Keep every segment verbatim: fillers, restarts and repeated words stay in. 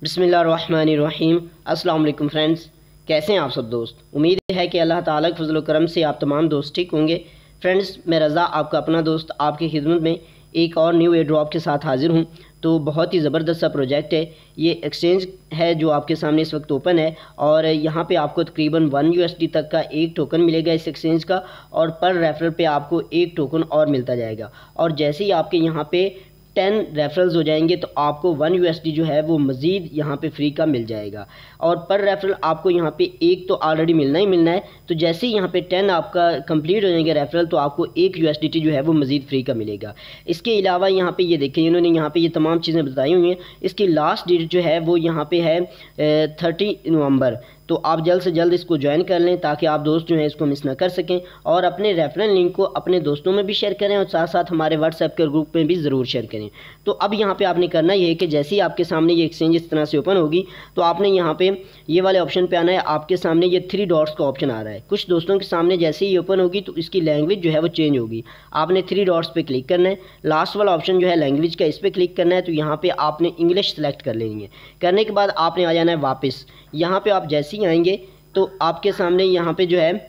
बिस्मिल्लाहिर्रहमानिर्रहीम। अस्सलाम वालेकुम फ्रेंड्स, कैसे हैं आप सब दोस्त। उम्मीद है कि अल्लाह ताला के फजल व करम से आप तमाम दोस्त ठीक होंगे। फ्रेंड्स, मैं रज़ा आपका अपना दोस्त आपकी खिदमत में एक और न्यू एयर ड्रॉप के साथ हाजिर हूँ। तो बहुत ही ज़बरदस्त सा प्रोजेक्ट है। ये एक्सचेंज है जो आपके सामने इस वक्त ओपन है और यहाँ पे आपको तकरीबन वन यूएसडी तक का एक टोकन मिलेगा इस एक्सचेंज का, और पर रेफरल पे आपको एक टोकन और मिलता जाएगा। और जैसे ही आपके यहाँ पे टेन रेफरल्स हो जाएंगे तो आपको वन यूएसडी जो है वो मज़ीद यहाँ पे फ्री का मिल जाएगा। और पर रेफरल आपको यहाँ पे एक तो ऑलरेडी मिलना ही मिलना है। तो जैसे ही यहाँ पे टेन आपका कंप्लीट हो जाएंगे रेफरल तो आपको एक यूएसडीटी जो है वो मज़ीद फ्री का मिलेगा। इसके अलावा यहाँ पे ये देखें, इन्होंने यहाँ पे ये तमाम चीज़ें बताई हुई हैं। इसकी लास्ट डेट जो है वो यहाँ पे है थर्टी नवंबर। तो आप जल्द से जल्द इसको ज्वाइन कर लें ताकि आप दोस्त जो हैं इसको मिस ना कर सकें, और अपने रेफरल लिंक को अपने दोस्तों में भी शेयर करें और साथ साथ हमारे व्हाट्सएप के ग्रुप में भी ज़रूर शेयर करें। तो अब यहाँ पे आपने करना ये है कि जैसे ही आपके सामने ये एक्सचेंज इस तरह से ओपन होगी तो आपने यहाँ पे ये वाले ऑप्शन पे आना है। आपके सामने ये थ्री डॉट्स का ऑप्शन आ रहा है। कुछ दोस्तों के सामने जैसे ही ओपन होगी तो इसकी लैंग्वेज जो है वो चेंज होगी। आपने थ्री डॉट्स पे क्लिक करना है, लास्ट वाला ऑप्शन जो है लैंग्वेज का, इस पर क्लिक करना है। तो यहाँ पे आपने इंग्लिश सेलेक्ट कर लेनी है। करने के बाद आपने आ जाना है वापस। यहाँ पे आप जैसे ही आएंगे तो आपके सामने यहाँ पे जो है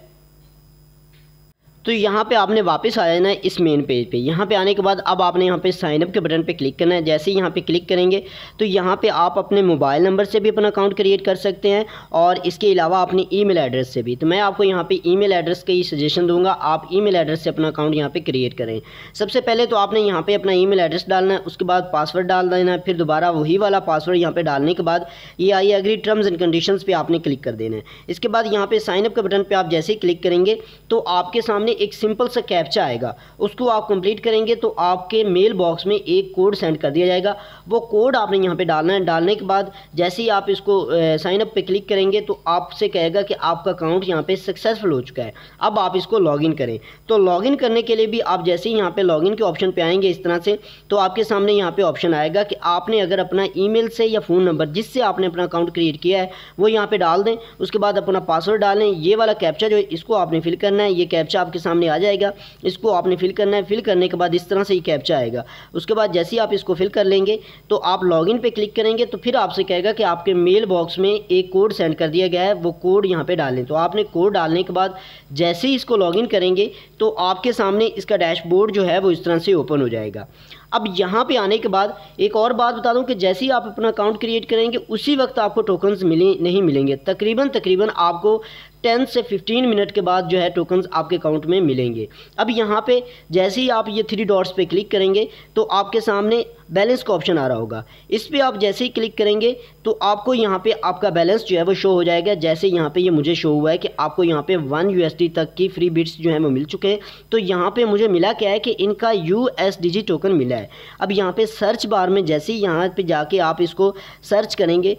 तो यहाँ पे आपने वापस आ जाना है इस मेन पेज पे। यहाँ पे आने के बाद अब आपने यहाँ पे साइन अप के बटन पे क्लिक करना है। जैसे ही यहाँ पे क्लिक करेंगे तो यहाँ पे आप अपने मोबाइल नंबर से भी अपना अकाउंट क्रिएट कर सकते हैं और इसके अलावा अपनी ईमेल एड्रेस से भी। तो मैं आपको यहाँ पे ईमेल एड्रेस का ही सजेशन दूंगा, आप ईमेल एड्रेस से अपना अकाउंट यहाँ पे क्रिएट करें। सबसे पहले तो आपने यहाँ पे अपना ईमेल एड्रेस डालना है, उसके बाद पासवर्ड डाल देना है, फिर दोबारा वही वाला पासवर्ड यहाँ पे डालने के बाद ये I agree terms and conditions पे आपने क्लिक कर देना है। इसके बाद यहाँ पे साइन अप के बटन पे आप जैसे ही क्लिक करेंगे तो आपके सामने एक सिंपल सा कैप्चा आएगा। उसको आप कंप्लीट करेंगे तो आपके मेल बॉक्स में एक कोड सेंड कर दिया जाएगा। वो कोड आपने यहाँ पे डालना है। डालने के बाद जैसे ही आप इसको साइन अप पे क्लिक करेंगे तो आपसे कहेगा कि आपका अकाउंट यहाँ पे सक्सेसफुल हो चुका है, अब आप इसको लॉगिन करें। तो लॉगिन करने के लिए भी आप जैसे ही यहाँ पे लॉगिन के ऑप्शन पे आएंगे इस तरह से, तो आपके सामने यहाँ पे ऑप्शन आएगा कि आपने अगर अपना ईमेल से या फ़ोन नंबर जिससे आपने अपना अकाउंट क्रिएट किया है वो यहाँ पे डाल दें। उसके बाद अपना पासवर्ड डालें। ये वाला कैप्चा जो है इसको आपने फिल करना है। ये कैप्चा आपके सामने आ जाएगा, इसको आपने फिल करना है। फिल करने के बाद इस तरह से ये कैप्चा आएगा। उसके बाद जैसे ही आप इसको फिल कर लेंगे तो आप लॉगिन पे क्लिक करेंगे तो फिर आपसे कहेगा कि आपके मेल बॉक्स में एक कोड सेंड कर दिया गया है, वो कोड यहाँ पे डालें। तो आपने कोड डालने के बाद जैसे ही इसको लॉगिन करेंगे तो आपके सामने इसका डैशबोर्ड जो है वो इस तरह से ओपन हो जाएगा। अब यहाँ पे आने के बाद एक और बात बता दूं कि जैसे ही आप अपना अकाउंट क्रिएट करेंगे उसी वक्त आपको टोकन्स मिले नहीं मिलेंगे। तकरीबन तकरीबन आपको टेन से फिफ्टीन मिनट के बाद जो है टोकन्स आपके अकाउंट में मिलेंगे। अब यहाँ पे जैसे ही आप ये थ्री डॉट्स पे क्लिक करेंगे तो आपके सामने बैलेंस का ऑप्शन आ रहा होगा। इस पर आप जैसे ही क्लिक करेंगे तो आपको यहाँ पे आपका बैलेंस जो है वो शो हो जाएगा। जैसे यहाँ पे ये यह मुझे शो हुआ है कि आपको यहाँ पे वन यूएसडी तक की फ्री बिट्स जो है वो मिल चुके हैं। तो यहाँ पे मुझे मिला क्या है कि इनका यूएसडीजी टोकन मिला है। अब यहाँ पे सर्च बार में जैसे ही यहाँ पे जाके आप इसको सर्च करेंगे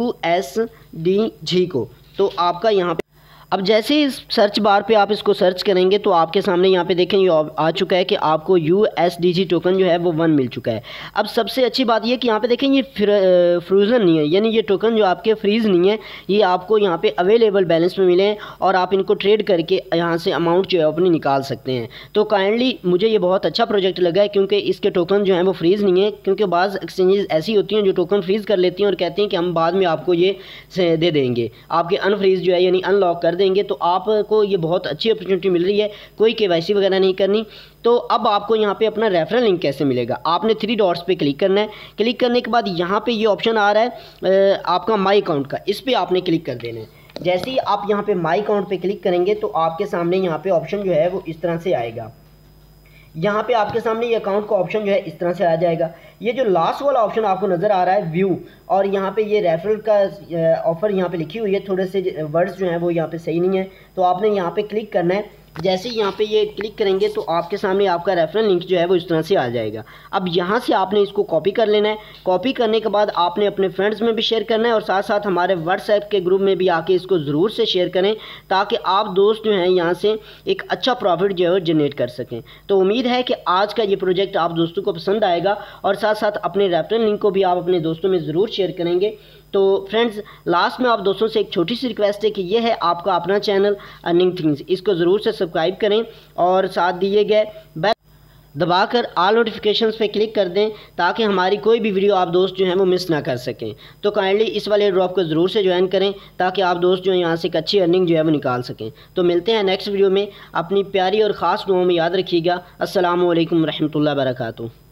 यूएसडीजी को, तो आपका यहाँ पे अब जैसे ही सर्च बार पे आप इसको सर्च करेंगे तो आपके सामने यहाँ पे देखें ये आ चुका है कि आपको यूएसडीजी टोकन जो है वो वन मिल चुका है। अब सबसे अच्छी बात ये कि यहाँ पे देखें ये फ्रोज़न नहीं है, यानी ये टोकन जो आपके फ्रीज़ नहीं है, ये आपको यहाँ पे अवेलेबल बैलेंस में मिले हैं और आप इनको ट्रेड करके यहाँ से अमाउंट जो है अपनी निकाल सकते हैं। तो काइंडली मुझे ये बहुत अच्छा प्रोजेक्ट लगा है क्योंकि इसके टोकन जो है वो फ्रीज़ नहीं है, क्योंकि बाज़ एक्सचेंजेस ऐसी होती हैं जो टोकन फ्रीज़ कर लेती हैं और कहती हैं कि हम बाद में आपको ये दे देंगे, आपके अनफ्रीज़ जो है यानी अनलॉक कर देंगे। तो आपको ये बहुत अच्छी अपॉर्चुनिटी मिल रही है, कोई केवाईसी वगैरह नहीं करनी। तो अब आपको यहाँ पे अपना रेफरल लिंक कैसे मिलेगा, आपने थ्री डॉट्स पे क्लिक करना है। क्लिक करने के बाद यहाँ पे ये यह ऑप्शन आ रहा है आपका माई अकाउंट का, इस पर आपने क्लिक कर देना है। जैसे ही आप यहाँ पे माई अकाउंट पे क्लिक करेंगे तो आपके सामने यहाँ पे ऑप्शन जो है वो इस तरह से आएगा। यहाँ पे आपके सामने ये अकाउंट का ऑप्शन जो है इस तरह से आ जाएगा। ये जो लास्ट वाला ऑप्शन आपको नज़र आ रहा है व्यू, और यहाँ पे ये रेफरल का ऑफ़र यहाँ पे लिखी हुई है, थोड़े से वर्ड्स जो हैं वो यहाँ पे सही नहीं है, तो आपने यहाँ पे क्लिक करना है। जैसे ही यहाँ पे ये क्लिक करेंगे तो आपके सामने आपका रेफरल लिंक जो है वो इस तरह से आ जाएगा। अब यहाँ से आपने इसको कॉपी कर लेना है। कॉपी करने के बाद आपने अपने फ्रेंड्स में भी शेयर करना है और साथ साथ हमारे व्हाट्सएप के ग्रुप में भी आके इसको ज़रूर से शेयर करें ताकि आप दोस्त जो हैं यहाँ से एक अच्छा प्रॉफिट जो है जनरेट कर सकें। तो उम्मीद है कि आज का ये प्रोजेक्ट आप दोस्तों को पसंद आएगा और साथ साथ अपने रेफरल लिंक को भी आप अपने दोस्तों में ज़रूर शेयर करेंगे। तो फ्रेंड्स, लास्ट में आप दोस्तों से एक छोटी सी रिक्वेस्ट है कि ये है आपका अपना चैनल अर्निंग थिंग्स, इसको ज़रूर से सब्सक्राइब करें और साथ दिए गए बेल दबाकर ऑल नोटिफिकेशंस पे क्लिक कर दें ताकि हमारी कोई भी वीडियो आप दोस्त जो हैं वो मिस ना कर सकें। तो काइंडली इस वाले ड्रॉप को ज़रूर से ज्वाइन करें ताकि आप दोस्त जो हैं यहाँ से एक अच्छी अर्निंग जो है वो निकाल सकें। तो मिलते हैं नेक्स्ट वीडियो में। अपनी प्यारी और ख़ास दुआओं में याद रखिएगा। अस्सलामु अलैकुम रहमतुल्लाहि व बरकातुहू।